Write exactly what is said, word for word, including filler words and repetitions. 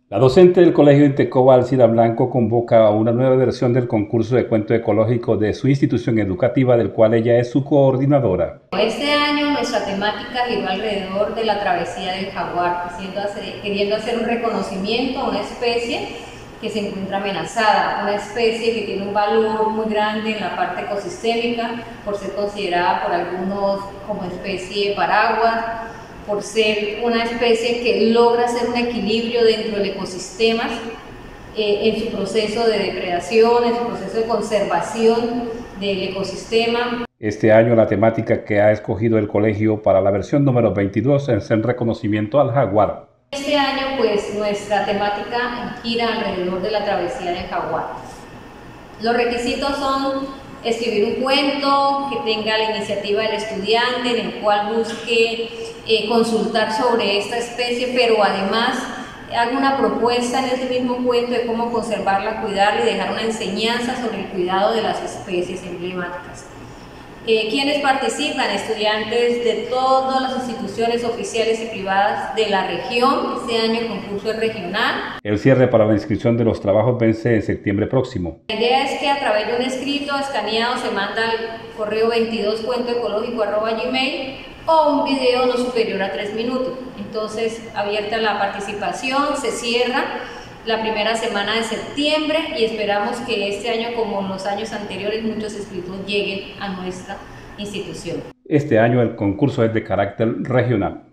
La docente del Colegio Intecoba, Alcida Blanco, convoca a una nueva versión del concurso de cuento ecológico de su institución educativa, del cual ella es su coordinadora. Este año nuestra temática giró alrededor de la travesía del jaguar, queriendo hacer un reconocimiento a una especie que se encuentra amenazada, una especie que tiene un valor muy grande en la parte ecosistémica, por ser considerada por algunos como especie paraguas, por ser una especie que logra hacer un equilibrio dentro del ecosistema eh, en su proceso de depredación, en su proceso de conservación del ecosistema. Este año la temática que ha escogido el colegio para la versión número veintidós es el reconocimiento al jaguar. Este año pues nuestra temática gira alrededor de la travesía del jaguar. Los requisitos son escribir un cuento que tenga la iniciativa del estudiante, en el cual busque eh, consultar sobre esta especie, pero además haga una propuesta en ese mismo cuento de cómo conservarla, cuidarla y dejar una enseñanza sobre el cuidado de las especies emblemáticas. Eh, ¿Quiénes participan? Estudiantes de todas las instituciones oficiales y privadas de la región. Este año el concurso es regional. El cierre para la inscripción de los trabajos vence en septiembre próximo. La idea es que a través de un escrito escaneado se manda al correo veintidós cuento ecológico arroba gmail o un video no superior a tres minutos. Entonces, abierta la participación, se cierra la primera semana de septiembre y esperamos que este año, como en los años anteriores, muchos escritos lleguen a nuestra institución. Este año el concurso es de carácter regional.